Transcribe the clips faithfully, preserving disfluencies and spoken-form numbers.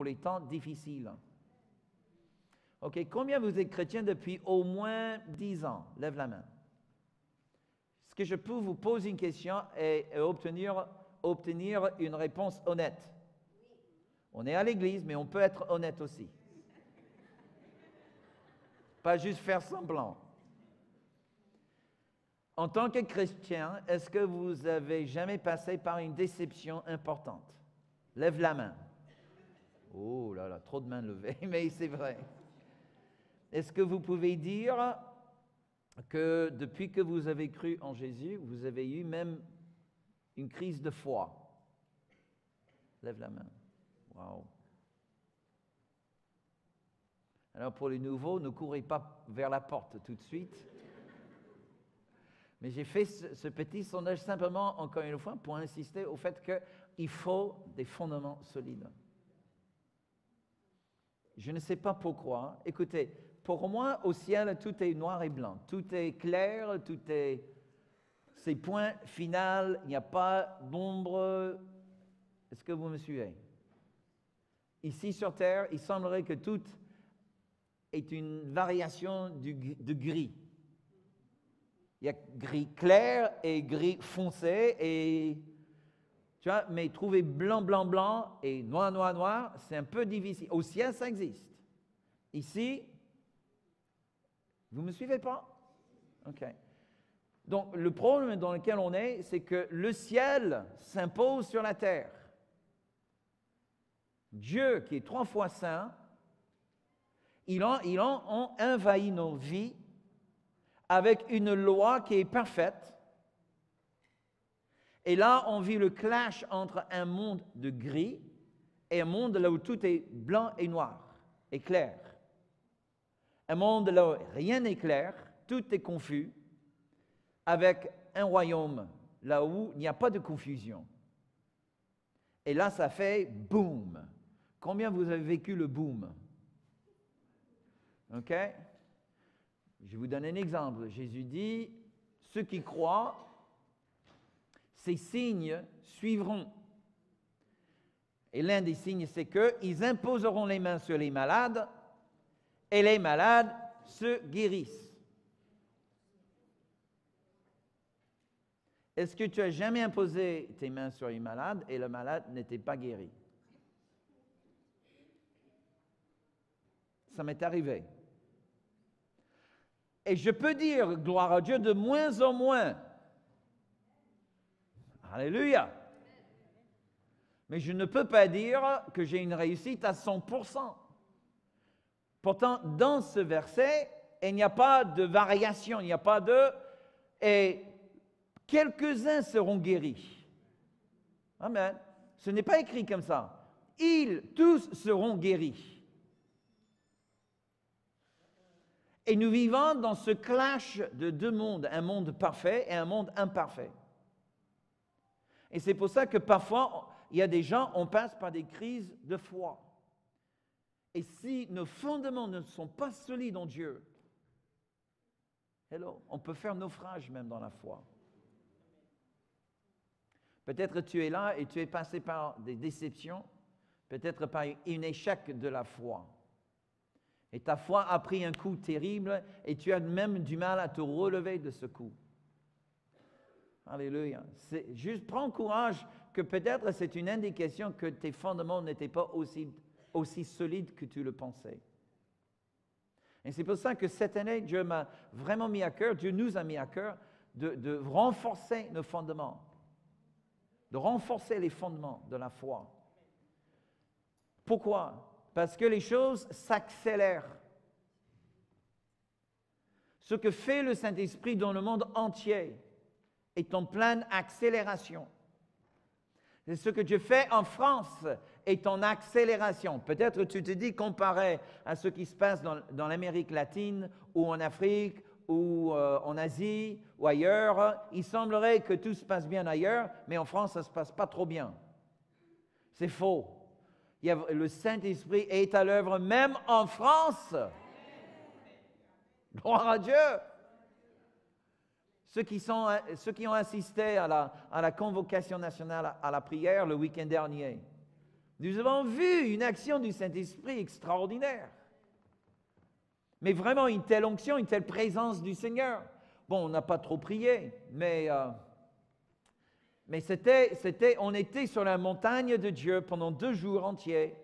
pour les temps difficiles. OK, combien vous êtes chrétien depuis au moins dix ans? Lève la main. Est-ce que je peux vous poser une question et, et obtenir, obtenir une réponse honnête? On est à l'église, mais on peut être honnête aussi. Pas juste faire semblant. En tant que chrétien, est-ce que vous avez jamais passé par une déception importante? Lève la main. Oh là là, trop de mains levées, mais c'est vrai. Est-ce que vous pouvez dire que depuis que vous avez cru en Jésus, vous avez eu même une crise de foi? Lève la main. Wow. Alors pour les nouveaux, ne courez pas vers la porte tout de suite. Mais j'ai fait ce, ce petit sondage simplement, encore une fois, pour insister au fait qu'il faut des fondements solides. Je ne sais pas pourquoi. Écoutez, pour moi, au ciel, tout est noir et blanc. Tout est clair, tout est... C'est point final, il n'y a pas d'ombre. Est-ce que vous me suivez? Ici sur Terre, il semblerait que tout est une variation du, de gris. Il y a gris clair et gris foncé, et, tu vois, mais trouver blanc, blanc, blanc et noir, noir, noir, c'est un peu difficile. Au ciel, ça existe. Ici, vous ne me suivez pas? OK. Donc, le problème dans lequel on est, c'est que le ciel s'impose sur la terre. Dieu, qui est trois fois saint, il en, il en, en envahit nos vies avec une loi qui est parfaite. Et là, on vit le clash entre un monde de gris et un monde là où tout est blanc et noir et clair. Un monde là où rien n'est clair, tout est confus, avec un royaume là où il n'y a pas de confusion. Et là, ça fait boum. Combien vous avez vécu le boom? OK? Je vous donne un exemple. Jésus dit, ceux qui croient, ces signes suivront. Et l'un des signes, c'est qu'ils imposeront les mains sur les malades et les malades se guérissent. Est-ce que tu as jamais imposé tes mains sur les malades et le malade n'était pas guéri? Ça m'est arrivé. Et je peux dire, gloire à Dieu, de moins en moins. Alléluia. Mais je ne peux pas dire que j'ai une réussite à cent pour cent. Pourtant, dans ce verset, il n'y a pas de variation, il n'y a pas de... Et quelques-uns seront guéris. Amen. Ce n'est pas écrit comme ça. Ils tous seront guéris. Et nous vivons dans ce clash de deux mondes, un monde parfait et un monde imparfait. Et c'est pour ça que parfois, il y a des gens, on passe par des crises de foi. Et si nos fondements ne sont pas solides en Dieu, hello, on peut faire naufrage même dans la foi. Peut-être tu es là et tu es passé par des déceptions, peut-être par un échec de la foi. Et ta foi a pris un coup terrible et tu as même du mal à te relever de ce coup. Alléluia. C'est juste prends courage que peut-être c'est une indication que tes fondements n'étaient pas aussi, aussi solides que tu le pensais. Et c'est pour ça que cette année, Dieu m'a vraiment mis à cœur, Dieu nous a mis à cœur de, de renforcer nos fondements, de renforcer les fondements de la foi. Pourquoi? Parce que les choses s'accélèrent. Ce que fait le Saint-Esprit dans le monde entier est en pleine accélération. Et ce que Dieu fait en France est en accélération. Peut-être tu te dis, comparé à ce qui se passe dans, dans l'Amérique latine ou en Afrique ou euh, en Asie ou ailleurs, il semblerait que tout se passe bien ailleurs, mais en France, ça ne se passe pas trop bien. C'est faux. Il y a, le Saint-Esprit est à l'œuvre même en France. Gloire à Dieu. Ceux qui, sont, ceux qui ont assisté à la, à la convocation nationale à la prière le week-end dernier, Nous avons vu une action du Saint-Esprit extraordinaire. Mais vraiment une telle onction, une telle présence du Seigneur. Bon, on n'a pas trop prié, mais, euh, mais c'était, c'était, on était sur la montagne de Dieu pendant deux jours entiers.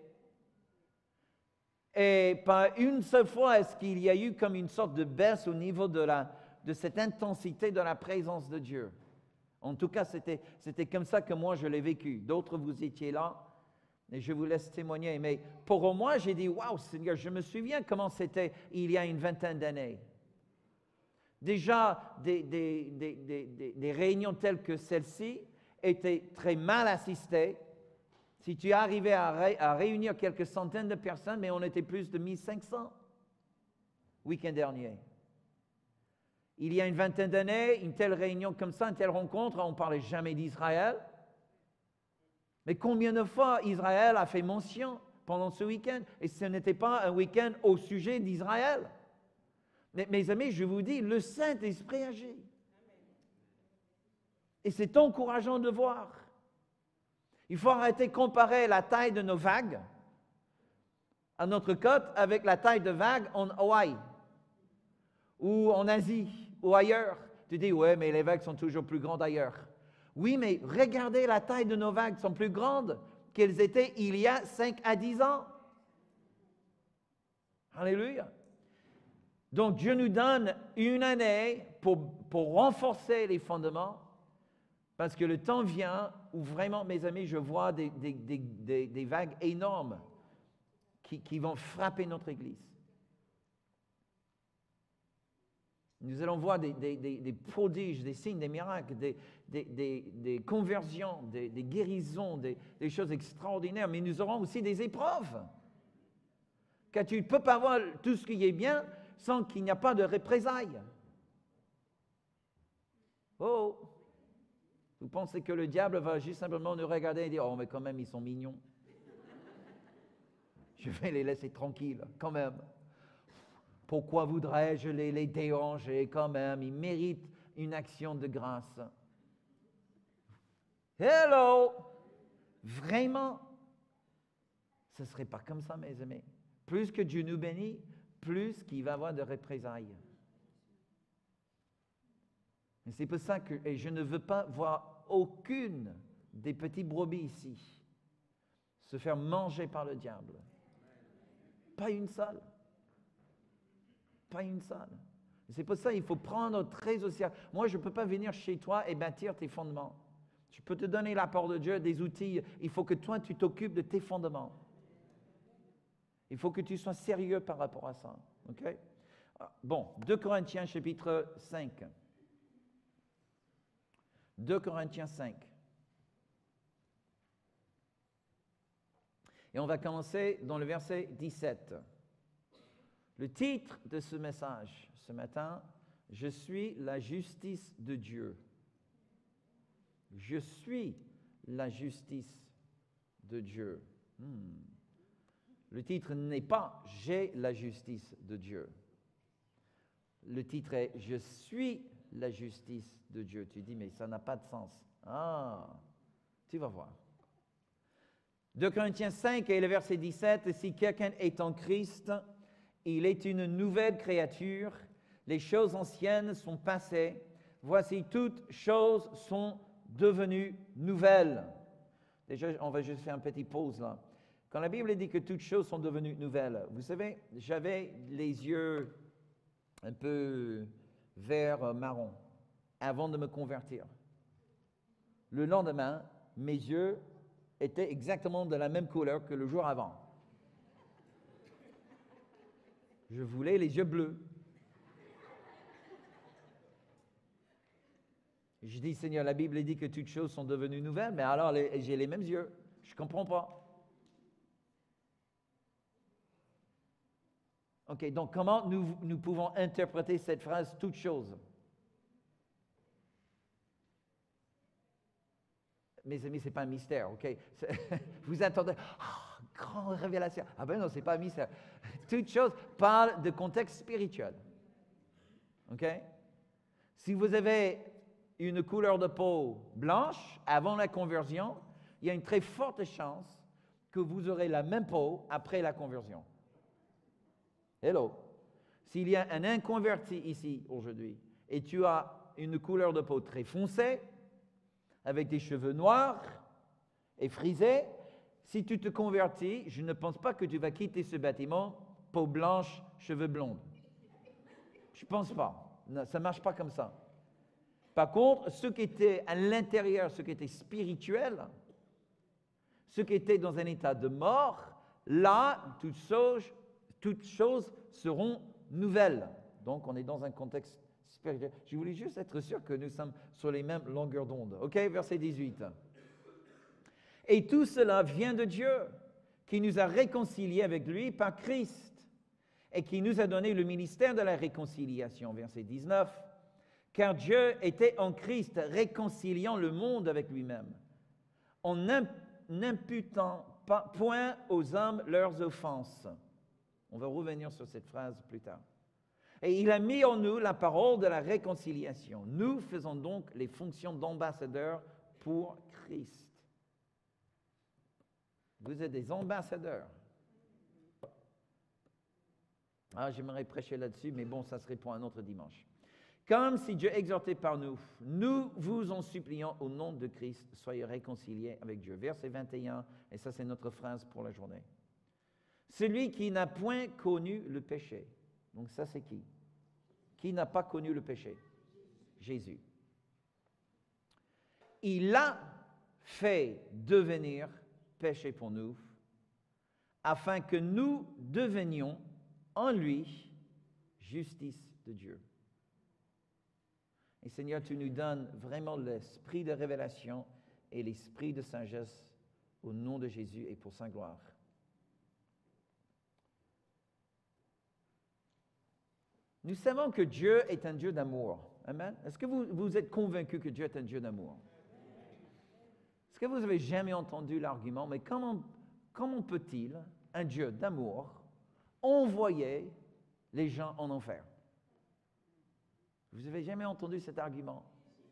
Et pas une seule fois est-ce qu'il y a eu comme une sorte de baisse au niveau de, la, de cette intensité de la présence de Dieu. En tout cas, c'était, c'était comme ça que moi je l'ai vécu. D'autres, vous étiez là, et je vous laisse témoigner. Mais pour moi, j'ai dit, waouh, Seigneur, je me souviens comment c'était il y a une vingtaine d'années. Déjà, des, des, des, des, des réunions telles que celle-ci étaient très mal assistées. Si tu arrivais à, ré, à réunir quelques centaines de personnes, mais on était plus de mille cinq cents week-end dernier. Il y a une vingtaine d'années, une telle réunion comme ça, une telle rencontre, on ne parlait jamais d'Israël. Mais combien de fois Israël a fait mention pendant ce week-end? Et ce n'était pas un week-end au sujet d'Israël. Mais mes amis, je vous dis, le Saint-Esprit agit. Et c'est encourageant de voir. Il faut arrêter de comparer la taille de nos vagues à notre côte avec la taille de vagues en Hawaï ou en Asie ou ailleurs. Tu dis, ouais, mais les vagues sont toujours plus grandes ailleurs. Oui, mais regardez la taille de nos vagues, sont plus grandes qu'elles étaient il y a cinq à dix ans. Alléluia. Donc Dieu nous donne une année pour, pour renforcer les fondements, parce que le temps vient où vraiment, mes amis, je vois des, des, des, des, des vagues énormes qui, qui vont frapper notre Église. Nous allons voir des, des, des, des prodiges, des signes, des miracles, des, des, des, des conversions, des, des guérisons, des, des choses extraordinaires, mais nous aurons aussi des épreuves. Car tu ne peux pas voir tout ce qui est bien sans qu'il n'y a pas de représailles. Oh! Vous pensez que le diable va juste simplement nous regarder et dire « Oh, mais quand même, ils sont mignons. Je vais les laisser tranquilles, quand même. Pourquoi voudrais-je les, les déranger quand même? Ils méritent une action de grâce. » Hello! Vraiment? Ce ne serait pas comme ça, mes amis. Plus que Dieu nous bénit, plus qu'il va y avoir de représailles. Et c'est pour ça que et je ne veux pas voir aucune des petits brebis ici se faire manger par le diable. Pas une seule. Pas une seule. Et c'est pour ça qu'il faut prendre très au sérieux. Moi, je ne peux pas venir chez toi et bâtir tes fondements. Je peux te donner la parole de Dieu, des outils. Il faut que toi, tu t'occupes de tes fondements. Il faut que tu sois sérieux par rapport à ça. OK? Bon, deux Corinthiens chapitre cinq. deux Corinthiens cinq. Et on va commencer dans le verset dix-sept. Le titre de ce message ce matin, « Je suis la justice de Dieu ». Je suis la justice de Dieu. Hmm. Le titre n'est pas « J'ai la justice de Dieu ». Le titre est « Je suis la justice de Dieu ». Tu dis, mais ça n'a pas de sens. Ah, tu vas voir. deux Corinthiens cinq et le verset dix-sept, « Si quelqu'un est en Christ, il est une nouvelle créature. Les choses anciennes sont passées. Voici, toutes choses sont devenues nouvelles. » Déjà, on va juste faire une petite pause là. Quand la Bible dit que toutes choses sont devenues nouvelles, vous savez, j'avais les yeux un peu vert marron avant de me convertir. Le lendemain, mes yeux étaient exactement de la même couleur que le jour avant. Je voulais les yeux bleus. Je dis, Seigneur, la Bible dit que toutes choses sont devenues nouvelles, mais alors les, j'ai les mêmes yeux. Je ne comprends pas. OK, donc comment nous, nous pouvons interpréter cette phrase « toutes choses » ? Mes amis, ce n'est pas un mystère, OK? Vous attendez, oh, grande révélation. Ah ben non, ce n'est pas un mystère. Toutes choses parlent de contexte spirituel. OK? Si vous avez une couleur de peau blanche avant la conversion, il y a une très forte chance que vous aurez la même peau après la conversion. Hello. S'il y a un inconverti ici aujourd'hui et tu as une couleur de peau très foncée, avec des cheveux noirs et frisés, si tu te convertis, je ne pense pas que tu vas quitter ce bâtiment, peau blanche, cheveux blonds. Je ne pense pas. Non, ça ne marche pas comme ça. Par contre, ceux qui étaient à l'intérieur, ceux qui étaient spirituels, ceux qui étaient dans un état de mort, là, toutes choses, toutes choses seront nouvelles. Donc, on est dans un contexte spirituel. Je voulais juste être sûr que nous sommes sur les mêmes longueurs d'onde. OK, verset dix-huit. Et tout cela vient de Dieu, qui nous a réconciliés avec lui par Christ et qui nous a donné le ministère de la réconciliation. Verset dix-neuf. Car Dieu était en Christ, réconciliant le monde avec lui-même, en n'imputant pas point aux hommes leurs offenses. On va revenir sur cette phrase plus tard. Et il a mis en nous la parole de la réconciliation. Nous faisons donc les fonctions d'ambassadeurs pour Christ. Vous êtes des ambassadeurs. Ah, j'aimerais prêcher là-dessus, mais bon, ça serait pour un autre dimanche. Comme si Dieu exhortait par nous, nous vous en supplions au nom de Christ, soyez réconciliés avec Dieu. Verset vingt et un, et ça c'est notre phrase pour la journée. Celui qui n'a point connu le péché. Donc ça c'est qui? Qui n'a pas connu le péché? Jésus. Il a fait devenir péché pour nous, afin que nous devenions en lui justice de Dieu. Et Seigneur, tu nous donnes vraiment l'esprit de révélation et l'esprit de sagesse au nom de Jésus et pour sa gloire. Nous savons que Dieu est un Dieu d'amour. Amen. Est-ce que vous, vous êtes convaincu que Dieu est un Dieu d'amour? Est-ce que vous avez jamais entendu l'argument, mais comment, comment peut-il, un Dieu d'amour, envoyer les gens en enfer? Vous n'avez jamais entendu cet argument?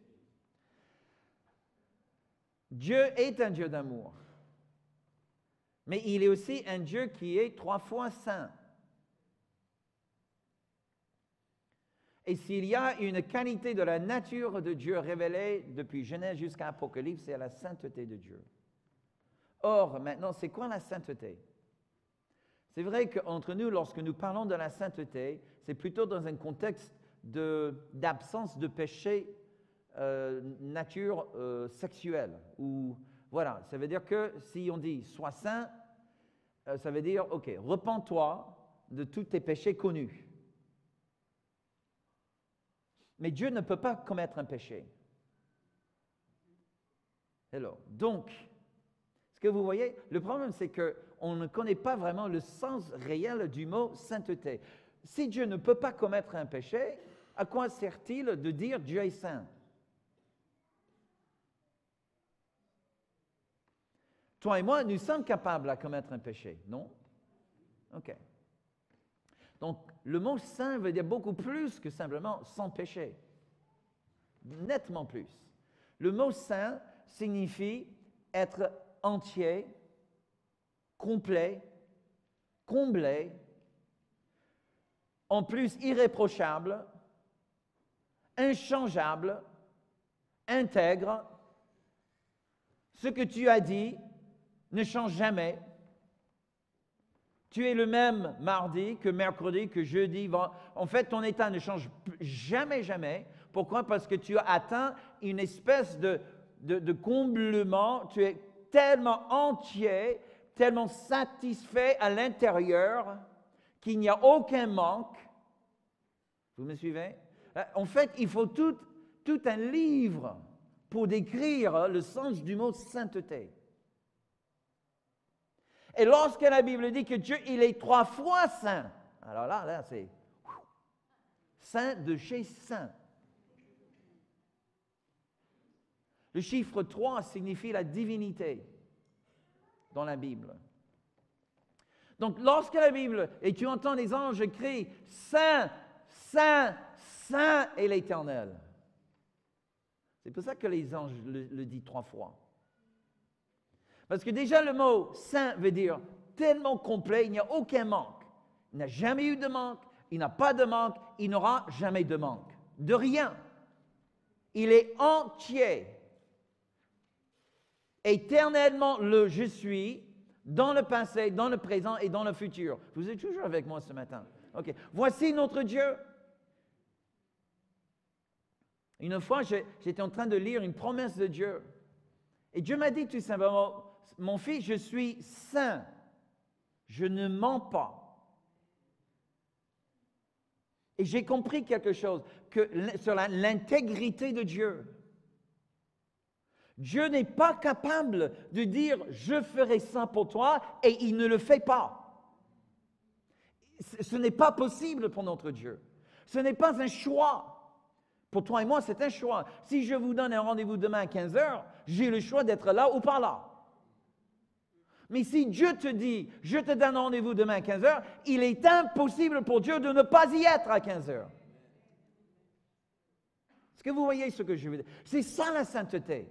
Dieu est un Dieu d'amour, mais il est aussi un Dieu qui est trois fois saint. Et s'il y a une qualité de la nature de Dieu révélée depuis Genèse jusqu'à Apocalypse, c'est la sainteté de Dieu. Or, maintenant, c'est quoi la sainteté? C'est vrai qu'entre nous, lorsque nous parlons de la sainteté, c'est plutôt dans un contexte de, d'absence de péché euh, nature euh, sexuelle. Ou, voilà, ça veut dire que si on dit « sois saint euh, », ça veut dire « ok, repens-toi de tous tes péchés connus ». Mais Dieu ne peut pas commettre un péché. Hello. Donc, ce que vous voyez, le problème c'est qu'on ne connaît pas vraiment le sens réel du mot sainteté. Si Dieu ne peut pas commettre un péché, à quoi sert-il de dire Dieu est saint? Toi et moi, nous sommes capables de commettre un péché, non? OK. Donc, le mot saint veut dire beaucoup plus que simplement sans péché. Nettement plus. Le mot saint signifie être entier, complet, comblé, en plus irréprochable, inchangeable, intègre. Ce que tu as dit ne change jamais. Tu es le même mardi que mercredi, que jeudi. En fait, ton état ne change jamais, jamais. Pourquoi? Parce que tu as atteint une espèce de, de, de comblement. Tu es tellement entier, tellement satisfait à l'intérieur qu'il n'y a aucun manque. Vous me suivez? En fait, il faut tout, tout un livre pour décrire le sens du mot sainteté. Et lorsque la Bible dit que Dieu, il est trois fois saint, alors là, là, c'est saint de chez saint. Le chiffre trois signifie la divinité dans la Bible. Donc, lorsque la Bible, et tu entends les anges crier « Saint, Saint, Saint est l'Éternel », c'est pour ça que les anges le, le disent trois fois. Parce que déjà le mot saint veut dire tellement complet, il n'y a aucun manque. Il n'a jamais eu de manque, il n'a pas de manque, il n'aura jamais de manque. De rien. Il est entier. Éternellement le je suis, dans le passé, dans le présent et dans le futur. Vous êtes toujours avec moi ce matin. Ok. Voici notre Dieu. Une fois, j'étais en train de lire une promesse de Dieu. Et Dieu m'a dit tout simplement, mon fils, je suis saint. Je ne mens pas. Et j'ai compris quelque chose, que sur l'intégrité de Dieu. Dieu n'est pas capable de dire « je ferai ça pour toi » et il ne le fait pas. Ce n'est pas possible pour notre Dieu. Ce n'est pas un choix. Pour toi et moi, c'est un choix. Si je vous donne un rendez-vous demain à quinze heures, j'ai le choix d'être là ou pas là. Mais si Dieu te dit « je te donne rendez-vous demain à quinze heures », il est impossible pour Dieu de ne pas y être à quinze heures. Est-ce que vous voyez ce que je veux dire? C'est ça la sainteté.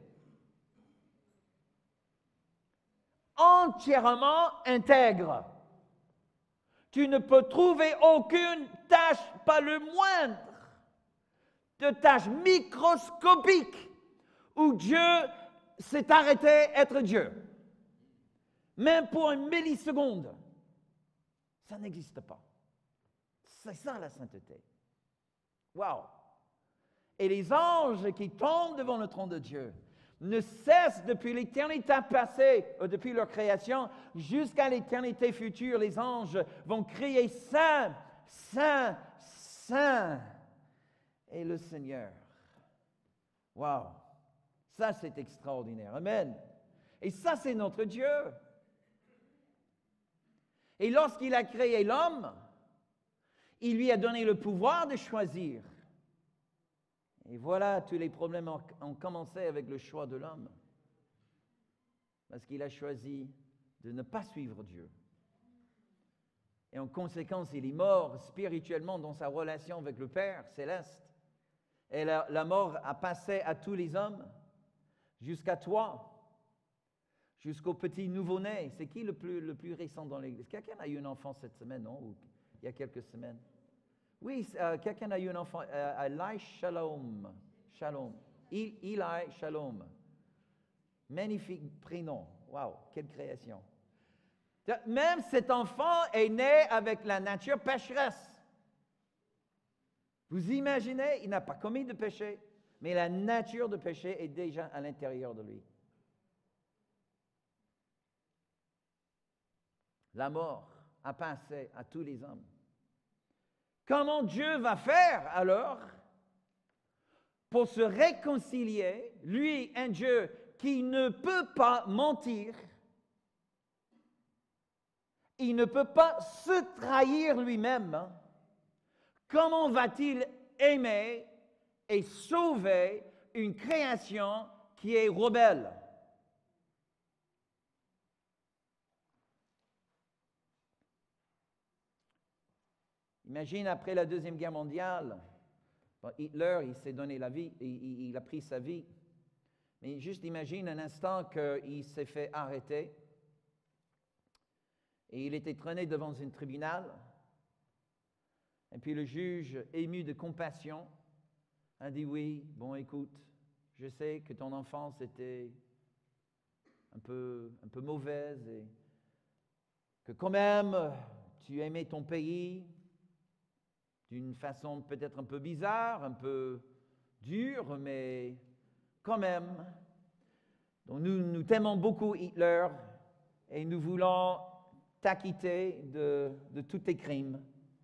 Entièrement intègre. Tu ne peux trouver aucune tâche, pas le moindre, de tâche microscopique où Dieu s'est arrêté être Dieu. Même pour une milliseconde. Ça n'existe pas. C'est ça la sainteté. Wow! Et les anges qui tombent devant le trône de Dieu ne cessent depuis l'éternité passée, ou depuis leur création, jusqu'à l'éternité future. Les anges vont crier Saint, Saint, Saint. Et le Seigneur. Wow! Ça, c'est extraordinaire. Amen. Et ça, c'est notre Dieu. Et lorsqu'il a créé l'homme, il lui a donné le pouvoir de choisir. Et voilà, tous les problèmes ont, ont commencé avec le choix de l'homme. Parce qu'il a choisi de ne pas suivre Dieu. Et en conséquence, il est mort spirituellement dans sa relation avec le Père céleste. Et la, la mort a passé à tous les hommes, jusqu'à toi. Jusqu'au petit nouveau-né. C'est qui le plus, le plus récent dans l'Église? Quelqu'un a eu un enfant cette semaine, non? Ou il y a quelques semaines. Oui, euh, quelqu'un a eu un enfant. Euh, Eli Shalom. Shalom. Eli Shalom. Magnifique prénom. Wow, quelle création. Même cet enfant est né avec la nature pécheresse. Vous imaginez, il n'a pas commis de péché, mais la nature de péché est déjà à l'intérieur de lui. La mort a passé à tous les hommes. Comment Dieu va faire alors pour se réconcilier, lui, un Dieu qui ne peut pas mentir, il ne peut pas se trahir lui-même, hein? Comment va-t-il aimer et sauver une création qui est rebelle? Imagine après la Deuxième Guerre mondiale, bon, Hitler, il s'est donné la vie, il, il a pris sa vie. Mais juste imagine un instant qu'il s'est fait arrêter et il était traîné devant un tribunal. Et puis le juge, ému de compassion, a dit oui, bon écoute, je sais que ton enfance était un peu, un peu mauvaise et que quand même tu aimais ton pays d'une façon peut-être un peu bizarre, un peu dure, mais quand même. Donc nous, nous t'aimons beaucoup Hitler et nous voulons t'acquitter de, de tous tes crimes.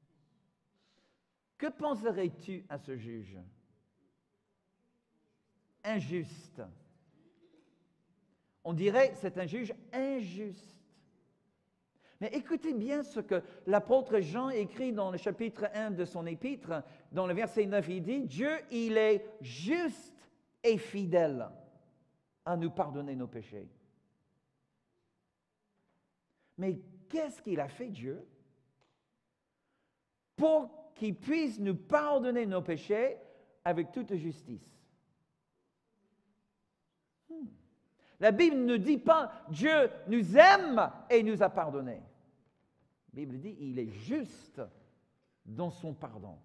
Que penserais-tu à ce juge? Injuste. On dirait que c'est un juge injuste. Mais écoutez bien ce que l'apôtre Jean écrit dans le chapitre un de son épître, dans le verset neuf, il dit, Dieu, il est juste et fidèle à nous pardonner nos péchés. Mais qu'est-ce qu'il a fait, Dieu, pour qu'il puisse nous pardonner nos péchés avec toute justice? Hmm. La Bible ne dit pas Dieu nous aime et nous a pardonné. La Bible dit il est juste dans son pardon.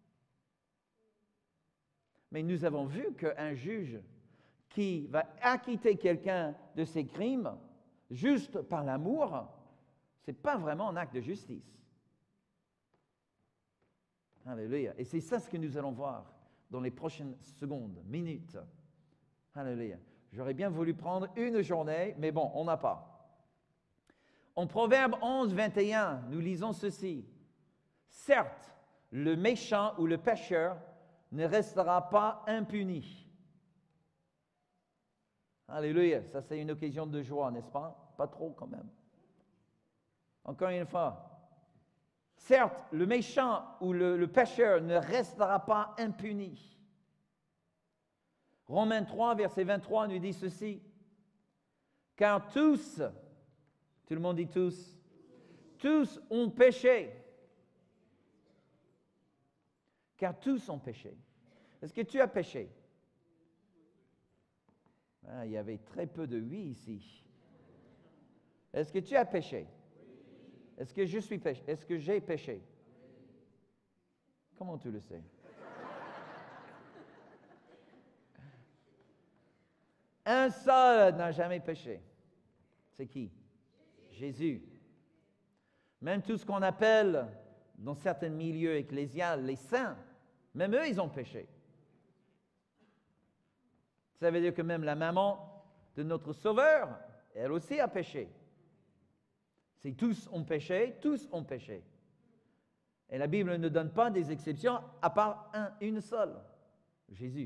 Mais nous avons vu qu'un juge qui va acquitter quelqu'un de ses crimes juste par l'amour, ce n'est pas vraiment un acte de justice. Alléluia. Et c'est ça ce que nous allons voir dans les prochaines secondes, minutes. Alléluia. J'aurais bien voulu prendre une journée, mais bon, on n'a pas. En Proverbe onze, vingt et un, nous lisons ceci. Certes, le méchant ou le pécheur ne restera pas impuni. Alléluia. Ça, c'est une occasion de joie, n'est-ce pas? Pas trop quand même. Encore une fois. Certes, le méchant ou le, le pécheur ne restera pas impuni. Romains trois, verset vingt-trois, nous dit ceci. Car tous, tout le monde dit tous, tous ont péché. Car tous ont péché. Est-ce que tu as péché? Ah, il y avait très peu de oui ici. Est-ce que tu as péché? Est-ce que je suis péché? Est-ce que j'ai péché? Comment tu le sais? Un seul n'a jamais péché. C'est qui? Jésus. Même tout ce qu'on appelle, dans certains milieux ecclésiaux, les saints, même eux, ils ont péché. Ça veut dire que même la maman de notre Sauveur, elle aussi a péché. Si tous ont péché, tous ont péché. Et la Bible ne donne pas des exceptions à part un, une seule, Jésus.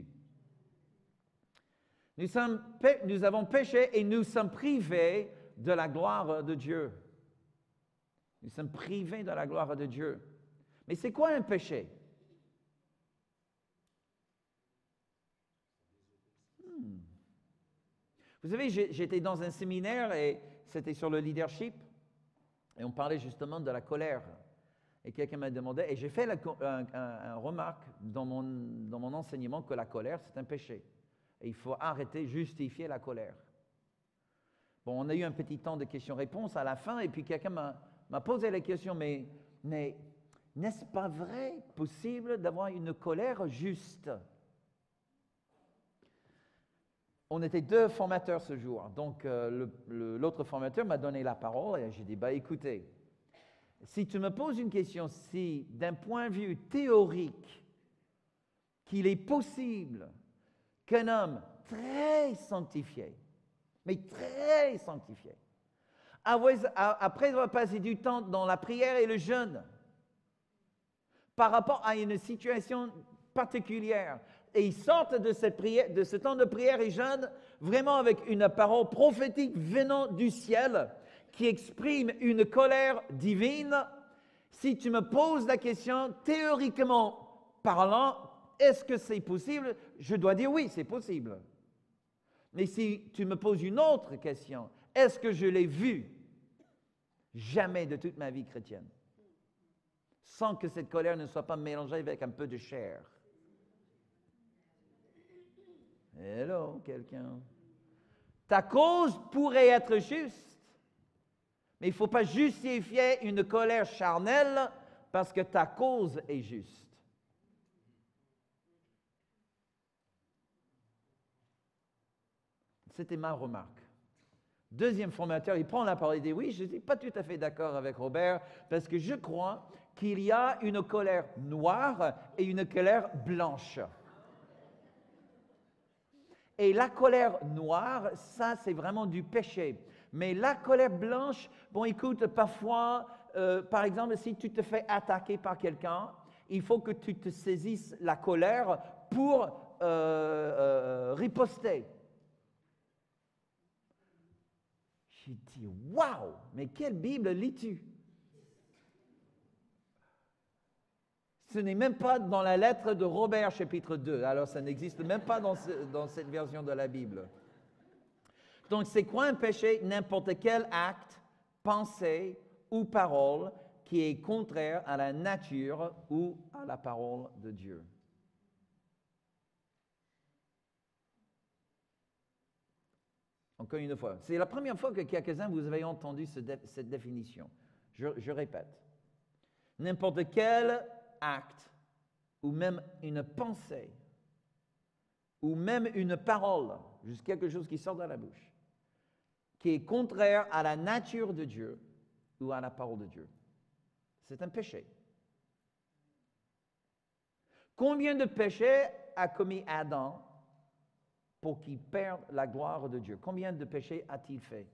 Nous, sommes, nous avons péché et nous sommes privés de la gloire de Dieu. Nous sommes privés de la gloire de Dieu. Mais c'est quoi un péché? Hmm. Vous savez, j'étais dans un séminaire et c'était sur le leadership et on parlait justement de la colère. Et quelqu'un m'a demandé, et j'ai fait la, un, un, un remarque dans mon, dans mon enseignement que la colère, c'est un péché. Et il faut arrêter de justifier la colère. Bon, on a eu un petit temps de questions-réponses à la fin, et puis quelqu'un m'a posé la question, mais, mais n'est-ce pas vrai possible d'avoir une colère juste? On était deux formateurs ce jour, donc euh, l'autre formateur m'a donné la parole, et j'ai dit, bah écoutez, si tu me poses une question, si d'un point de vue théorique, qu'il est possible qu'un homme très sanctifié, mais très sanctifié, après avoir passé du temps dans la prière et le jeûne, par rapport à une situation particulière, et il sorte de, cette prière, de ce temps de prière et jeûne, vraiment avec une parole prophétique venant du ciel, qui exprime une colère divine, si tu me poses la question, théoriquement parlant, est-ce que c'est possible? Je dois dire oui, c'est possible. Mais si tu me poses une autre question, est-ce que je l'ai vu? Jamais de toute ma vie chrétienne. Sans que cette colère ne soit pas mélangée avec un peu de chair. Hello, quelqu'un. Ta cause pourrait être juste. Mais il ne faut pas justifier une colère charnelle parce que ta cause est juste. C'était ma remarque. Deuxième formateur, il prend la parole et dit, oui, je ne suis pas tout à fait d'accord avec Robert parce que je crois qu'il y a une colère noire et une colère blanche. Et la colère noire, ça, c'est vraiment du péché. Mais la colère blanche, bon, écoute, parfois, euh, par exemple, si tu te fais attaquer par quelqu'un, il faut que tu te saisisses la colère pour euh, euh, riposter. J'ai dit, waouh, mais quelle Bible lis-tu? Ce n'est même pas dans la lettre de Robert, chapitre deux. Alors, ça n'existe même pas dans, ce, dans cette version de la Bible. Donc, c'est quoi un péché? N'importe quel acte, pensée ou parole qui est contraire à la nature ou à la parole de Dieu. Encore une fois, c'est la première fois que quelques-uns vous avez entendu ce dé- cette définition. Je, je répète. N'importe quel acte, ou même une pensée, ou même une parole, juste quelque chose qui sort de la bouche, qui est contraire à la nature de Dieu ou à la parole de Dieu. C'est un péché. Combien de péchés a commis Adam pour qu'il perde la gloire de Dieu? Combien de péchés a-t-il fait?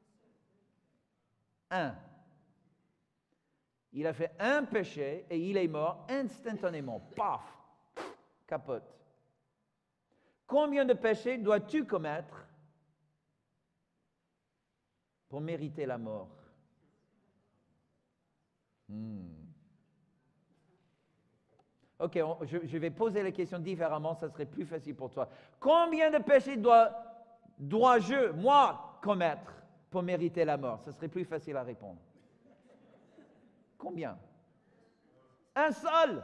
Un. Il a fait un péché et il est mort instantanément. Paf! Capote. Combien de péchés dois-tu commettre pour mériter la mort? Hmm. Ok, on- je, je vais poser les questions différemment, ça serait plus facile pour toi. Combien de péchés dois, dois-je, moi, commettre pour mériter la mort? Ça serait plus facile à répondre. Combien? Un seul.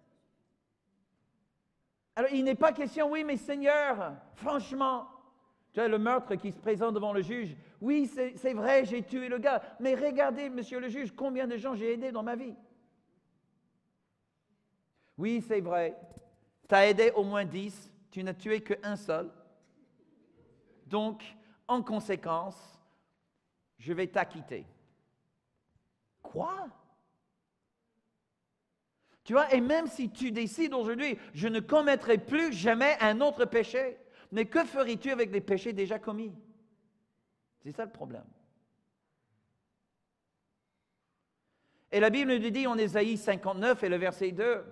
Alors, il n'est pas question, oui, mais Seigneur, franchement, tu vois, le meurtre qui se présente devant le juge, oui, c'est c'est vrai, j'ai tué le gars, mais regardez, monsieur le juge, combien de gens j'ai aidé dans ma vie. Oui, c'est vrai, tu as aidé au moins dix, tu n'as tué qu'un seul. Donc, en conséquence, je vais t'acquitter. Quoi? Tu vois, et même si tu décides aujourd'hui, je ne commettrai plus jamais un autre péché, mais que ferais-tu avec les péchés déjà commis? C'est ça le problème. Et la Bible nous dit en Ésaïe cinquante-neuf et le verset deux,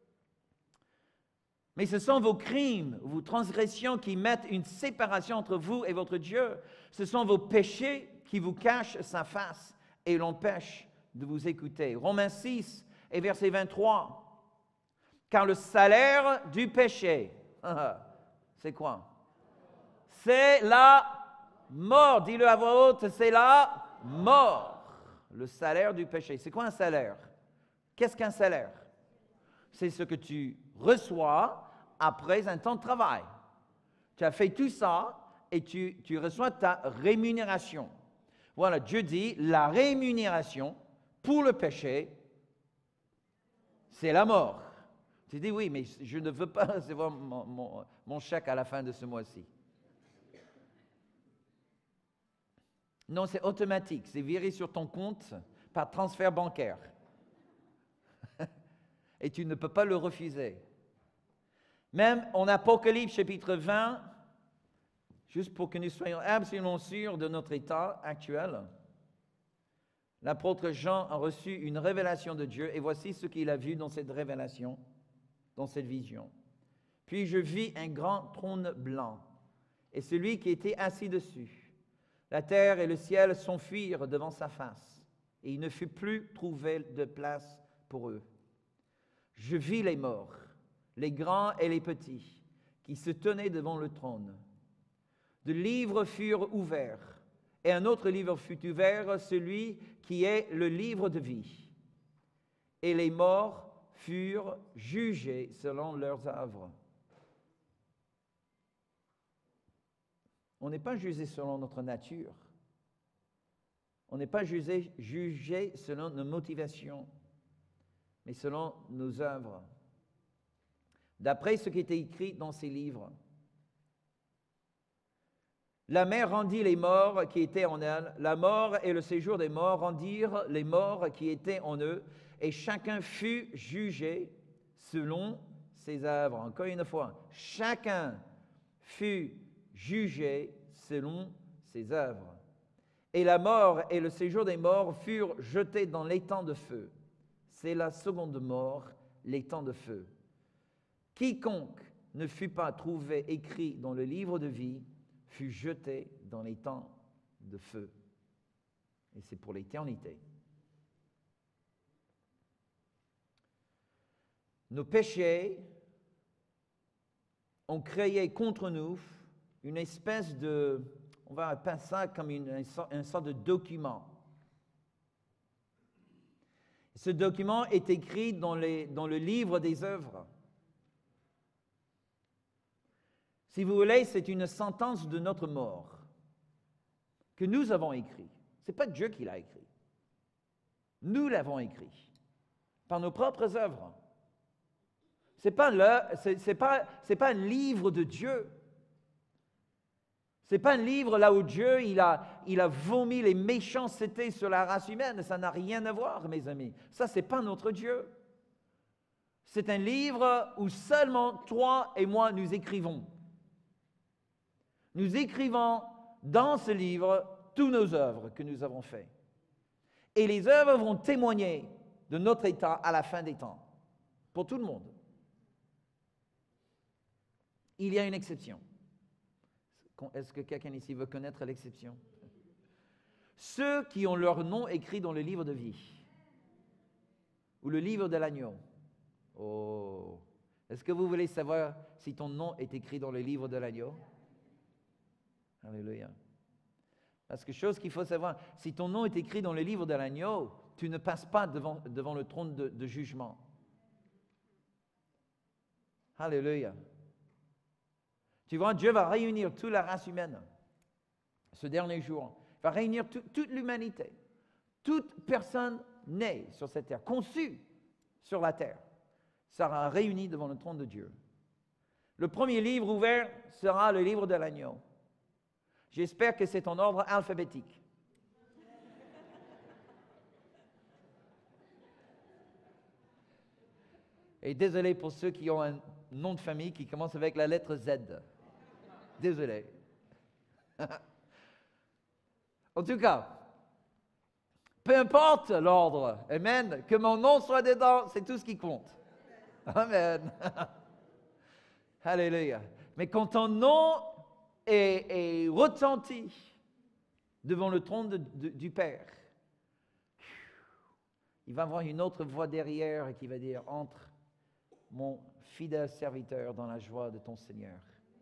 mais ce sont vos crimes, vos transgressions qui mettent une séparation entre vous et votre Dieu. Ce sont vos péchés qui vous cachent sa face et l'empêchent de vous écouter. Romains six et verset vingt-trois. Car le salaire du péché, c'est quoi? C'est la mort. Dis-le à voix haute, c'est la mort. Le salaire du péché. C'est quoi un salaire? Qu'est-ce qu'un salaire? C'est ce que tu reçois après un temps de travail. Tu as fait tout ça et tu, tu reçois ta rémunération. Voilà, Dieu dit, la rémunération pour le péché, c'est la mort. Tu dis, oui, mais je ne veux pas recevoir mon, mon, mon chèque à la fin de ce mois-ci. Non, c'est automatique, c'est viré sur ton compte par transfert bancaire. Et tu ne peux pas le refuser. Même en Apocalypse chapitre vingt, juste pour que nous soyons absolument sûrs de notre état actuel, l'apôtre Jean a reçu une révélation de Dieu et voici ce qu'il a vu dans cette révélation, dans cette vision. Puis je vis un grand trône blanc et celui qui était assis dessus. La terre et le ciel s'enfuirent devant sa face et il ne fut plus trouvé de place pour eux. Je vis les morts, les grands et les petits, qui se tenaient devant le trône. De livres furent ouverts, et un autre livre fut ouvert, celui qui est le livre de vie. Et les morts furent jugés selon leurs œuvres. On n'est pas jugé selon notre nature. On n'est pas jugé, jugé selon nos motivations, mais selon nos œuvres. D'après ce qui était écrit dans ces livres. La mer rendit les morts qui étaient en elle, la mort et le séjour des morts rendirent les morts qui étaient en eux, et chacun fut jugé selon ses œuvres. Encore une fois, chacun fut jugé selon ses œuvres. Et la mort et le séjour des morts furent jetés dans l'étang de feu. C'est la seconde mort, l'étang de feu. Quiconque ne fut pas trouvé écrit dans le livre de vie fut jeté dans l'étang de feu. Et c'est pour l'éternité. Nos péchés ont créé contre nous une espèce de, on va appeler ça comme une, une, sorte, une sorte de document. Ce document est écrit dans, les, dans le livre des œuvres. Si vous voulez, c'est une sentence de notre mort. que nous avons écrit. Ce n'est pas Dieu qui l'a écrit. Nous l'avons écrit par nos propres œuvres. Ce n'est pas, le, c'est, c'est pas, c'est pas un livre de Dieu. Ce n'est pas un livre là où Dieu il a, il a vomi les méchancetés sur la race humaine. Ça n'a rien à voir, mes amis. Ça, ce n'est pas notre Dieu. C'est un livre où seulement toi et moi nous écrivons. Nous écrivons dans ce livre toutes nos œuvres que nous avons faites. Et les œuvres vont témoigner de notre état à la fin des temps, pour tout le monde. Il y a une exception. Est-ce que quelqu'un ici veut connaître l'exception? Ceux qui ont leur nom écrit dans le livre de vie, ou le livre de l'agneau. Oh! Est-ce que vous voulez savoir si ton nom est écrit dans le livre de l'agneau? Alléluia. Parce que chose qu'il faut savoir, si ton nom est écrit dans le livre de l'agneau, tu ne passes pas devant, devant le trône de, de jugement. Alléluia. Tu vois, Dieu va réunir toute la race humaine ce dernier jour. Il va réunir tout, toute l'humanité. Toute personne née sur cette terre, conçue sur la terre, sera réunie devant le trône de Dieu. Le premier livre ouvert sera le livre de l'agneau. J'espère que c'est en ordre alphabétique. Et désolé pour ceux qui ont un nom de famille qui commence avec la lettre Z. Désolé. En tout cas, peu importe l'ordre, amen, que mon nom soit dedans, c'est tout ce qui compte. Amen. Alléluia. Mais quand ton nom est, est retenti devant le trône de, de, du Père, il va y avoir une autre voix derrière qui va dire « Entre, mon fidèle serviteur, dans la joie de ton Seigneur. »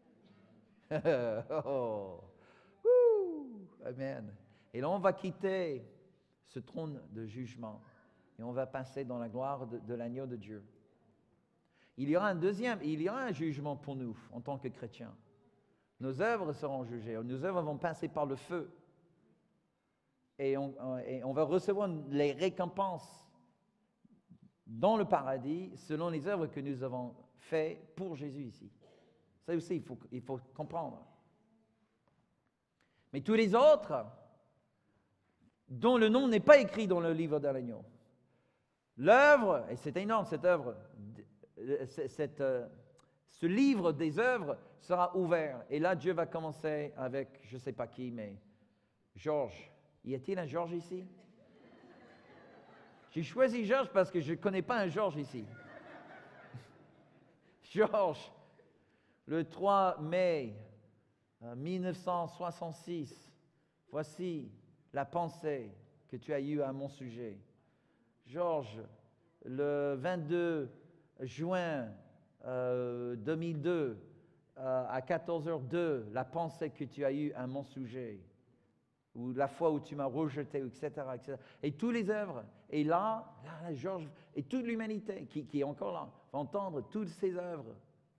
Oh. Ouh. Amen. Et là, on va quitter ce trône de jugement et on va passer dans la gloire de, de l'agneau de Dieu. Il y aura un deuxième, il y aura un jugement pour nous en tant que chrétiens. Nos œuvres seront jugées, nos œuvres vont passer par le feu et on, et on va recevoir les récompenses dans le paradis selon les œuvres que nous avons faites pour Jésus ici. Ça aussi, il faut, il faut comprendre. Mais tous les autres, dont le nom n'est pas écrit dans le livre de l'agneau, l'œuvre, et c'est énorme cette œuvre, cette, euh, ce livre des œuvres sera ouvert. Et là, Dieu va commencer avec, je ne sais pas qui, mais Georges. Y a-t-il un Georges ici? J'ai choisi Georges parce que je ne connais pas un Georges ici. Georges, le trois mai mille neuf cent soixante-six, voici la pensée que tu as eue à mon sujet. Georges, le vingt-deux juin euh, deux mille deux, euh, à quatorze heures deux, la pensée que tu as eue à mon sujet, ou la fois où tu m'as rejeté, et cetera, et cetera. Et toutes les œuvres. Et là, là Georges, et toute l'humanité qui, qui est encore là, va entendre toutes ces œuvres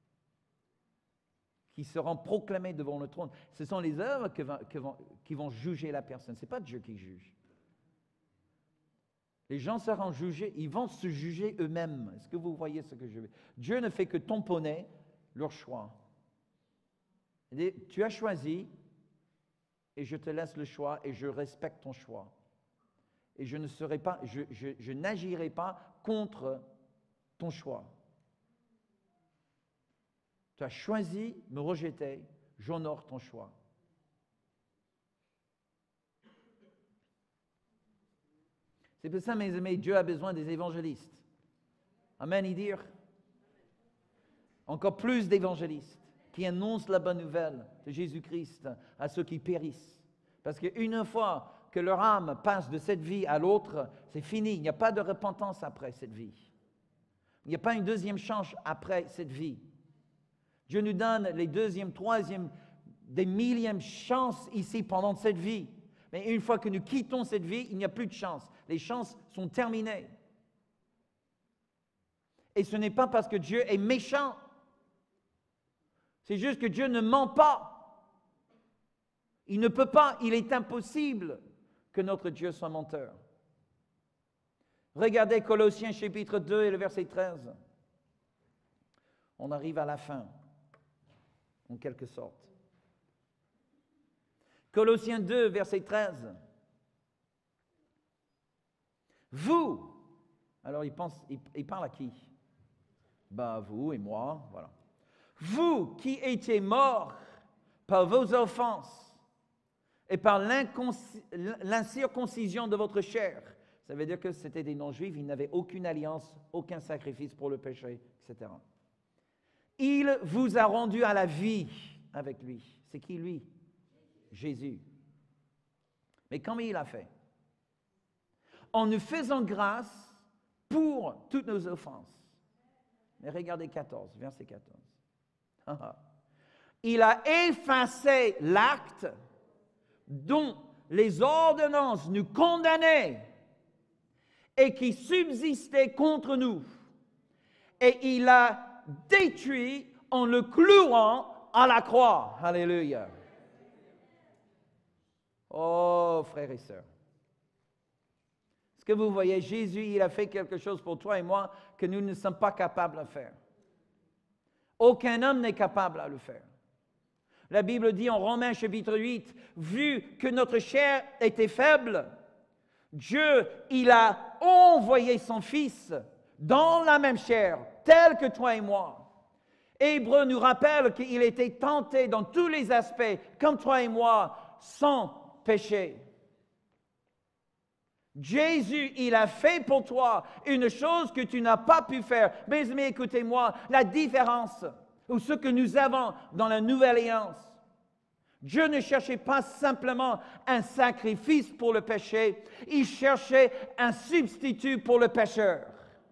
qui seront proclamées devant le trône. Ce sont les œuvres que va, que vont, qui vont juger la personne. Ce n'est pas Dieu qui juge. Les gens seront jugés, ils vont se juger eux-mêmes. Est-ce que vous voyez ce que je veux dire? Dieu ne fait que tamponner leur choix. Il dit, tu as choisi, et je te laisse le choix, et je respecte ton choix. Et je ne serai pas, je, je, je n'agirai pas contre ton choix. Tu as choisi de me rejeter, j'honore ton choix. C'est pour ça, mes amis, Dieu a besoin des évangélistes. Amen, y dire. Encore plus d'évangélistes qui annoncent la bonne nouvelle de Jésus-Christ à ceux qui périssent. Parce qu'une fois que leur âme passe de cette vie à l'autre, c'est fini. Il n'y a pas de repentance après cette vie. Il n'y a pas une deuxième chance après cette vie. Dieu nous donne les deuxièmes, troisièmes, des millièmes chances ici pendant cette vie. Mais une fois que nous quittons cette vie, il n'y a plus de chance. Les chances sont terminées. Et ce n'est pas parce que Dieu est méchant. C'est juste que Dieu ne ment pas. Il ne peut pas, il est impossible que notre Dieu soit menteur. Regardez Colossiens chapitre deux et le verset treize. On arrive à la fin, en quelque sorte. Colossiens deux, verset treize. Vous, alors il, pense, il, il parle à qui? Ben, vous et moi, voilà. Vous qui étiez morts par vos offenses et par l'incirconcision de votre chair, ça veut dire que c'était des non-juifs, ils n'avaient aucune alliance, aucun sacrifice pour le péché, et cetera. Il vous a rendu à la vie avec lui. C'est qui lui? Jésus. Mais comment il a fait? En nous faisant grâce pour toutes nos offenses. Mais regardez quatorze, verset quatorze. Il a effacé l'acte dont les ordonnances nous condamnaient et qui subsistait contre nous. Et il a détruit en le clouant à la croix. Alléluia. Oh, frères et sœurs. Est-ce que vous voyez, Jésus, il a fait quelque chose pour toi et moi que nous ne sommes pas capables de faire. Aucun homme n'est capable de le faire. La Bible dit en Romains chapitre huit, vu que notre chair était faible, Dieu, il a envoyé son Fils dans la même chair, tel que toi et moi. Hébreu nous rappelle qu'il était tenté dans tous les aspects, comme toi et moi, sans péché. Jésus, il a fait pour toi une chose que tu n'as pas pu faire. Mes amis, écoutez-moi, la différence, ou ce que nous avons dans la Nouvelle Alliance, Dieu ne cherchait pas simplement un sacrifice pour le péché, il cherchait un substitut pour le pécheur.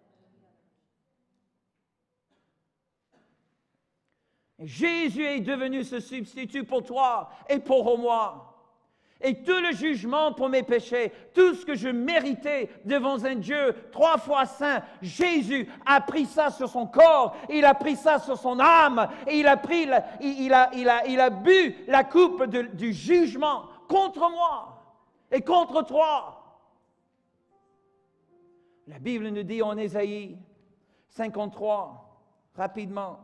Jésus est devenu ce substitut pour toi et pour moi. Et tout le jugement pour mes péchés, tout ce que je méritais devant un Dieu trois fois saint, Jésus a pris ça sur son corps, il a pris ça sur son âme, et il a, pris la, il, il, a, il, a, il a bu la coupe de, du jugement contre moi et contre toi. La Bible nous dit en Ésaïe cinquante-trois, rapidement,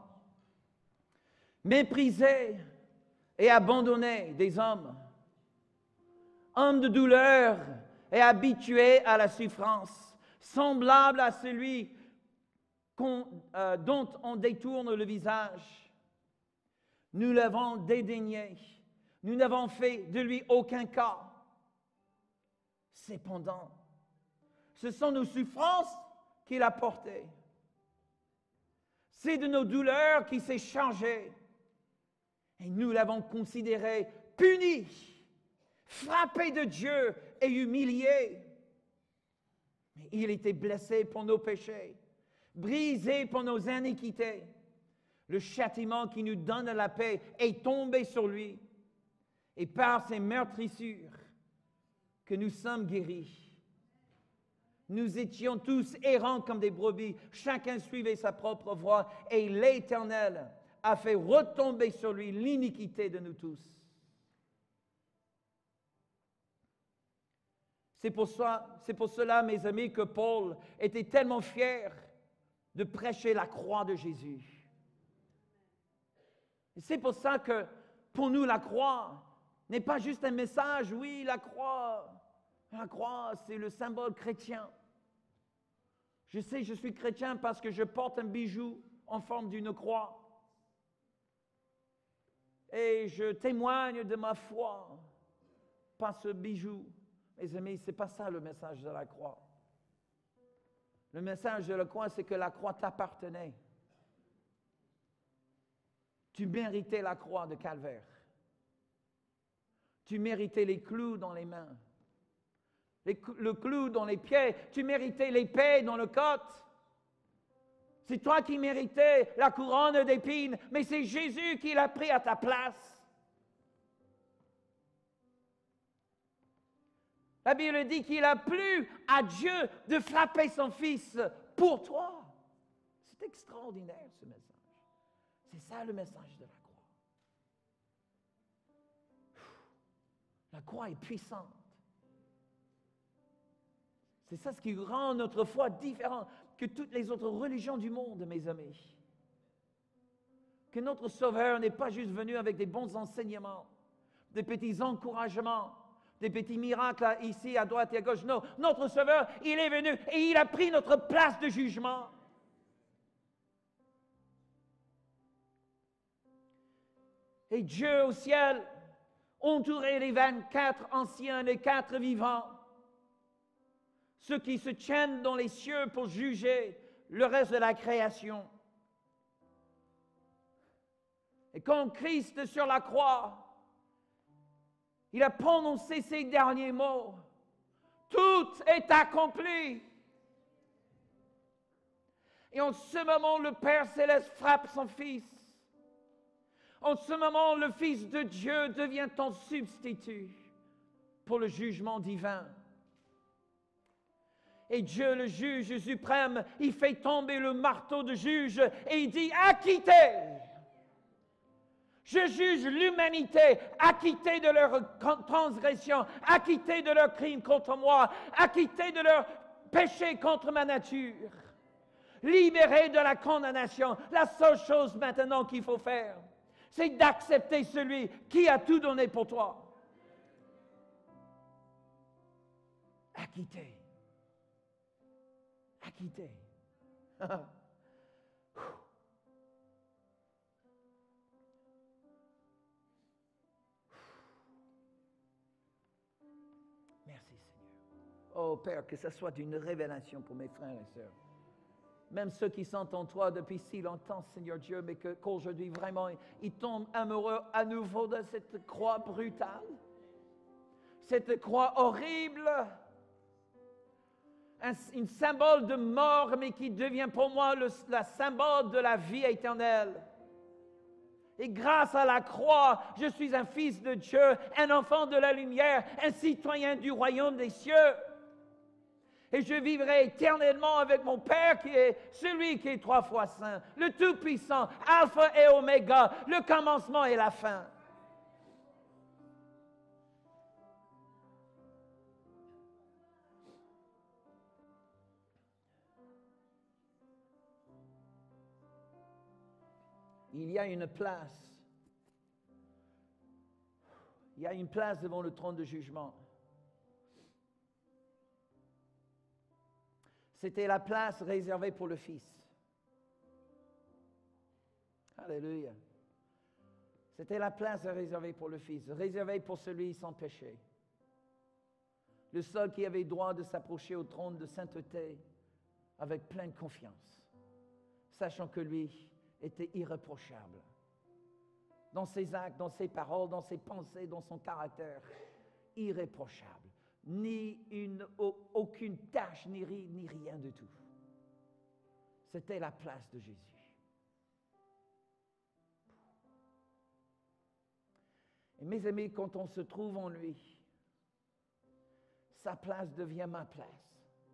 méprisé et abandonné des hommes, homme de douleur et habitué à la souffrance, semblable à celui qu'on, euh, dont on détourne le visage. Nous l'avons dédaigné, nous n'avons fait de lui aucun cas. Cependant, ce sont nos souffrances qu'il a portées. C'est de nos douleurs qu'il s'est chargé. Et nous l'avons considéré puni, frappé de Dieu et humilié. Mais il était blessé pour nos péchés, brisé pour nos iniquités. Le châtiment qui nous donne la paix est tombé sur lui. Et par ses meurtrissures que nous sommes guéris. Nous étions tous errants comme des brebis. Chacun suivait sa propre voie. Et l'Éternel a fait retomber sur lui l'iniquité de nous tous. C'est pour ça, c'est pour cela, mes amis, que Paul était tellement fier de prêcher la croix de Jésus. Et c'est pour ça que, pour nous, la croix n'est pas juste un message. Oui, la croix, la croix, c'est le symbole chrétien. Je sais, je suis chrétien parce que je porte un bijou en forme d'une croix. Et je témoigne de ma foi par ce bijou. Mes amis, ce n'est pas ça le message de la croix. Le message de la croix, c'est que la croix t'appartenait. Tu méritais la croix de Calvaire. Tu méritais les clous dans les mains, les, le clou dans les pieds. Tu méritais l'épée dans le côte. C'est toi qui méritais la couronne d'épines, mais c'est Jésus qui l'a pris à ta place. La Bible dit qu'il a plu à Dieu de frapper son Fils pour toi. C'est extraordinaire ce message. C'est ça le message de la croix. La croix est puissante. C'est ça ce qui rend notre foi différente que toutes les autres religions du monde, mes amis. Que notre Sauveur n'est pas juste venu avec des bons enseignements, des petits encouragements, des petits miracles ici, à droite et à gauche. Non, notre Sauveur, il est venu et il a pris notre place de jugement. Et Dieu au ciel, entouré les vingt-quatre anciens, les quatre vivants, ceux qui se tiennent dans les cieux pour juger le reste de la création. Et quand Christ sur la croix, il a prononcé ces derniers mots, tout est accompli. Et en ce moment, le Père Céleste frappe son Fils. En ce moment, le Fils de Dieu devient ton substitut pour le jugement divin. Et Dieu, le juge suprême, il fait tomber le marteau de juge et il dit, acquittez! Je juge l'humanité, acquittée de leurs transgressions, acquittée de leurs crimes contre moi, acquittée de leurs péchés contre ma nature, libérée de la condamnation. La seule chose maintenant qu'il faut faire, c'est d'accepter celui qui a tout donné pour toi. Acquitté. Acquitté. Merci Seigneur. Oh Père, que ce soit une révélation pour mes frères et sœurs. Même ceux qui sont en toi depuis si longtemps, Seigneur Dieu, mais que, qu'aujourd'hui vraiment, ils tombent amoureux à nouveau de cette croix brutale, cette croix horrible, un, un symbole de mort, mais qui devient pour moi le, le symbole de la vie éternelle. Et grâce à la croix, je suis un fils de Dieu, un enfant de la lumière, un citoyen du royaume des cieux. Et je vivrai éternellement avec mon Père qui est celui qui est trois fois saint, le Tout-Puissant, Alpha et Oméga, le commencement et la fin. Il y a une place. Il y a une place devant le trône de jugement. C'était la place réservée pour le Fils. Alléluia. C'était la place réservée pour le Fils, réservée pour celui sans péché. Le seul qui avait droit de s'approcher au trône de sainteté avec pleine confiance, sachant que lui était irréprochable. Dans ses actes, dans ses paroles, dans ses pensées, dans son caractère, irréprochable. Ni une, aucune tache, ni, ni rien du tout. C'était la place de Jésus. Et mes amis, quand on se trouve en lui, sa place devient ma place.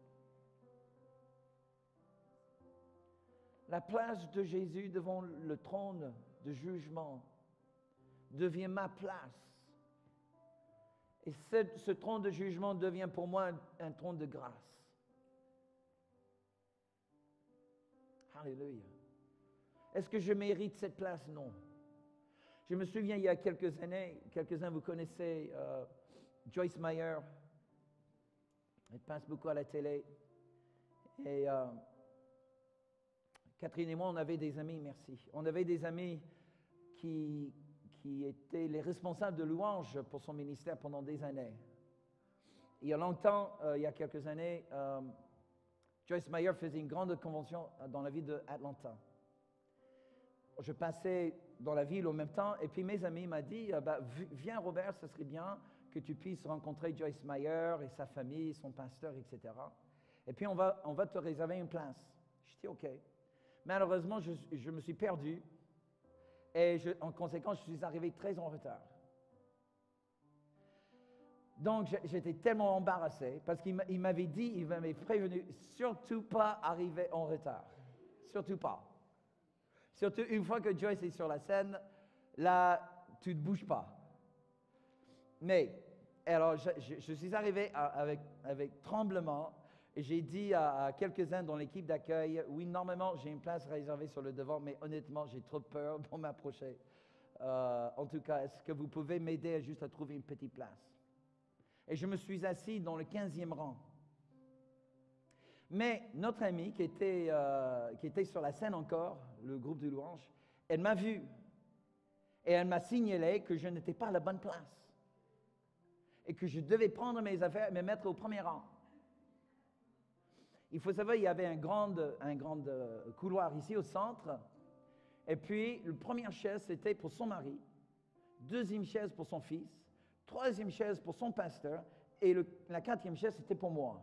La place de Jésus devant le trône de jugement devient ma place. Et ce, ce trône de jugement devient pour moi un, un trône de grâce. Alléluia. Est-ce que je mérite cette place? Non. Je me souviens, il y a quelques années, quelques-uns vous connaissez euh, Joyce Meyer. Elle passe beaucoup à la télé. Et euh, Catherine et moi, on avait des amis, merci. On avait des amis qui... qui étaient les responsables de louange pour son ministère pendant des années. Il y a longtemps, euh, il y a quelques années, euh, Joyce Meyer faisait une grande convention dans la ville d'Atlanta. Je passais dans la ville au même temps, et puis mes amis m'ont dit, euh, bah, viens Robert, ce serait bien que tu puisses rencontrer Joyce Meyer et sa famille, son pasteur, et cetera. Et puis on va, on va te réserver une place. Je dis OK. Malheureusement, je, je me suis perdu. Et je, en conséquence, je suis arrivé très en retard. Donc, j'étais tellement embarrassé parce qu'il m'avait dit, il m'avait prévenu, surtout pas arriver en retard. Surtout pas. Surtout une fois que Joyce est sur la scène, là, tu ne bouges pas. Mais Et alors, je, je- je suis arrivé à- avec, avec tremblement et j'ai dit à, à quelques-uns dans l'équipe d'accueil, oui, normalement, j'ai une place réservée sur le devant, mais honnêtement, j'ai trop peur pour m'approcher. Euh, en tout cas, est-ce que vous pouvez m'aider à juste à trouver une petite place? Et je me suis assis dans le quinzième rang. Mais notre amie qui était, euh, qui était sur la scène encore, le groupe de louanges, elle m'a vu et elle m'a signalé que je n'étais pas à la bonne place et que je devais prendre mes affaires et me mettre au premier rang. Il faut savoir, il y avait un grand, un grand euh, couloir ici au centre. Et puis, la première chaise, c'était pour son mari. Deuxième chaise pour son fils. Troisième chaise pour son pasteur. Et le- la quatrième chaise, c'était pour moi.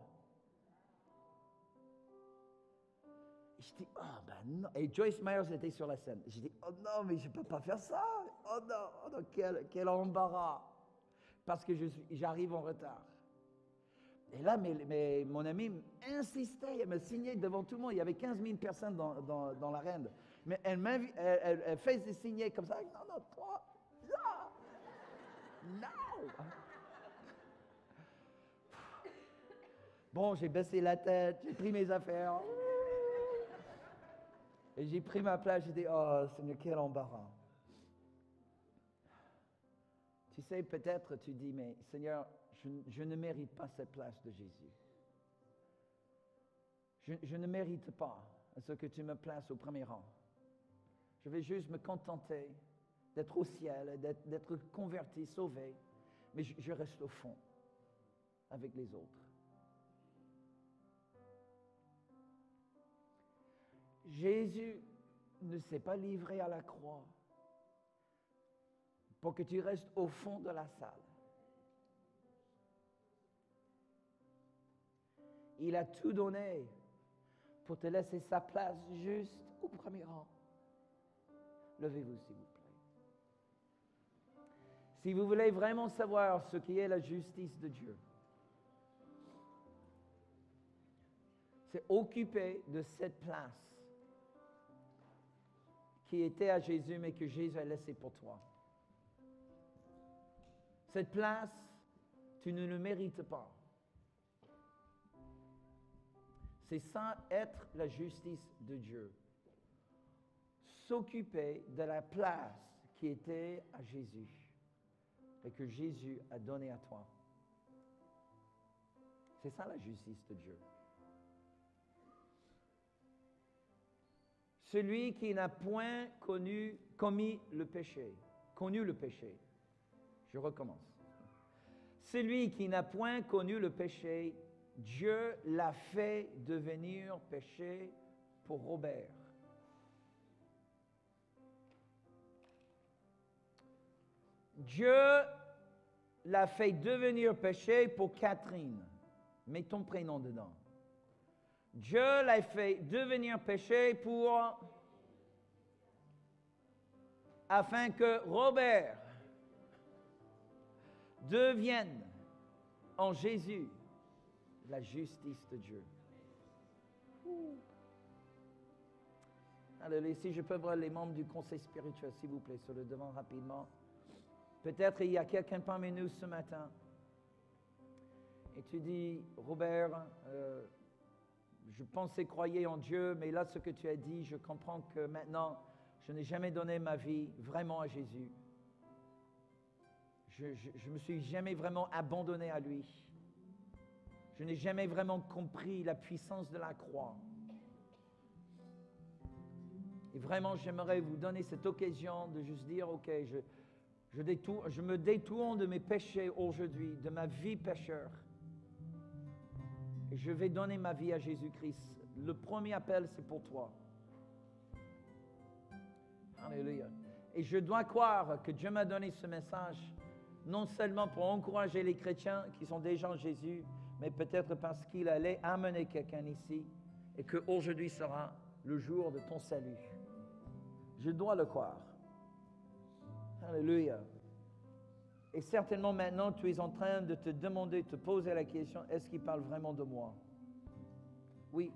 Et je dis, oh ben non. Et Joyce Myers était sur la scène. Je dis, oh non, mais je ne peux pas faire ça. Oh non, oh non, quel, quel embarras. Parce que je suis- j'arrive en retard. Et là, mais, mais mon ami insistait, elle me signait devant tout le monde. Il y avait quinze mille personnes dans, dans, dans l'arène. Mais elle, m'invi- elle, elle, elle faisait signer comme ça. Non, non, toi, là, non. Bon, j'ai baissé la tête, j'ai pris mes affaires. Et j'ai pris ma place, j'ai dit, oh, Seigneur, quel embarras. Tu sais, peut-être tu dis, mais Seigneur, je, je ne mérite pas cette place de Jésus. Je, je ne mérite pas à ce que tu me places au premier rang. Je vais juste me contenter d'être au ciel, d'être, d'être converti, sauvé, mais je, je reste au fond avec les autres. Jésus ne s'est pas livré à la croix pour que tu restes au fond de la salle. Il a tout donné pour te laisser sa place juste au premier rang. Levez-vous, s'il vous plaît. Si vous voulez vraiment savoir ce qui est la justice de Dieu, c'est occuper de cette place qui était à Jésus, mais que Jésus a laissée pour toi. Cette place, tu ne le mérites pas. C'est ça être la justice de Dieu. S'occuper de la place qui était à Jésus et que Jésus a donnée à toi. C'est ça la justice de Dieu. Celui qui n'a point connu, commis le péché, connu le péché. Je recommence. Celui qui n'a point connu le péché, Dieu l'a fait devenir péché pour Robert. Dieu l'a fait devenir péché pour Catherine. Mets ton prénom dedans. Dieu l'a fait devenir péché pour... afin que Robert devienne en Jésus la justice de Dieu. Alléluia. Si je peux voir les membres du conseil spirituel, s'il vous plaît, sur le devant rapidement. Peut-être il y a quelqu'un parmi nous ce matin. Et tu dis, Robert, euh, je pensais croire en Dieu, mais là, ce que tu as dit, je comprends que maintenant, je n'ai jamais donné ma vie vraiment à Jésus. Je ne me suis jamais vraiment abandonné à lui. Je n'ai jamais vraiment compris la puissance de la croix. Et vraiment, j'aimerais vous donner cette occasion de juste dire, OK, je, je, détourne, je me détourne de mes péchés aujourd'hui, de ma vie pécheur. Et je vais donner ma vie à Jésus-Christ. Le premier appel, c'est pour toi. Alléluia. Et je dois croire que Dieu m'a donné ce message, non seulement pour encourager les chrétiens qui sont déjà en Jésus, mais peut-être parce qu'il allait amener quelqu'un ici et qu'aujourd'hui sera le jour de ton salut. Je dois le croire. Alléluia. Et certainement maintenant, tu es en train de te demander, de te poser la question, est-ce qu'il parle vraiment de moi? Oui.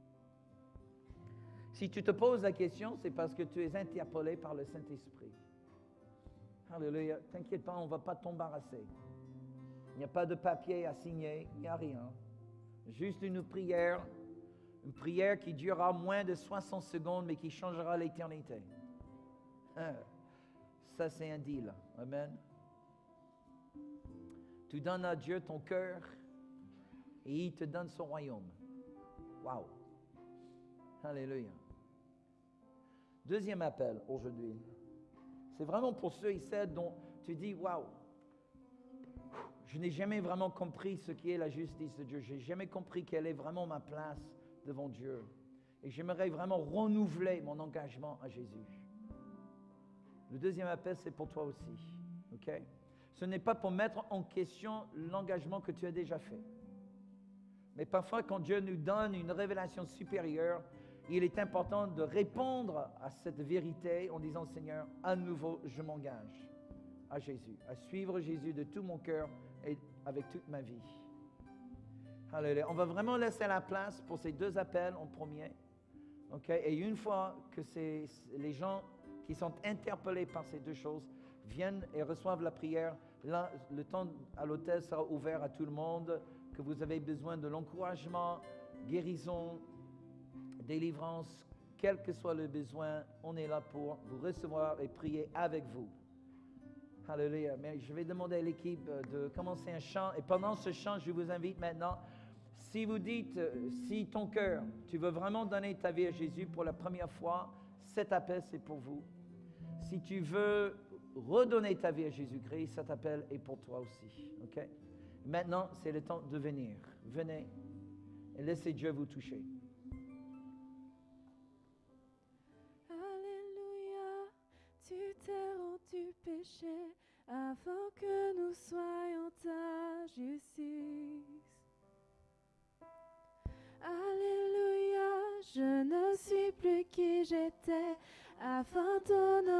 Si tu te poses la question, c'est parce que tu es interpellé par le Saint-Esprit. Alléluia. T'inquiète pas, on ne va pas t'embarrasser. Il n'y a pas de papier à signer, il n'y a rien. Juste une prière, une prière qui durera moins de soixante secondes, mais qui changera l'éternité. Hein. Ça, c'est un deal. Amen. Tu donnes à Dieu ton cœur et il te donne son royaume. Wow. Alléluia. Deuxième appel aujourd'hui. C'est vraiment pour ceux et celles dont tu dis, wow, je n'ai jamais vraiment compris ce qui est la justice de Dieu. Je n'ai jamais compris quelle est vraiment ma place devant Dieu. Et j'aimerais vraiment renouveler mon engagement à Jésus. Le deuxième appel, c'est pour toi aussi. OK? Ce n'est pas pour mettre en question l'engagement que tu as déjà fait. Mais parfois, quand Dieu nous donne une révélation supérieure, il est important de répondre à cette vérité en disant, Seigneur, à nouveau, je m'engage à Jésus, à suivre Jésus de tout mon cœur et avec toute ma vie. Alléluia. On va vraiment laisser la place pour ces deux appels en premier. Okay? Et une fois que c'est les gens qui sont interpellés par ces deux choses viennent et reçoivent la prière, là, le temps à l'hôtel sera ouvert à tout le monde, que vous avez besoin de l'encouragement, guérison, délivrance, quel que soit le besoin, on est là pour vous recevoir et prier avec vous. Alléluia. Mais je vais demander à l'équipe de commencer un chant. Et pendant ce chant, je vous invite maintenant, si vous dites, si ton cœur, tu veux vraiment donner ta vie à Jésus pour la première fois, cet appel, c'est pour vous. Si tu veux redonner ta vie à Jésus-Christ, cet appel est pour toi aussi. OK? Maintenant, c'est le temps de venir. Venez et laissez Dieu vous toucher. Alléluia, tu t'es rendu péché avant que nous soyons ta justice. Alléluia, je ne suis plus qui j'étais avant ton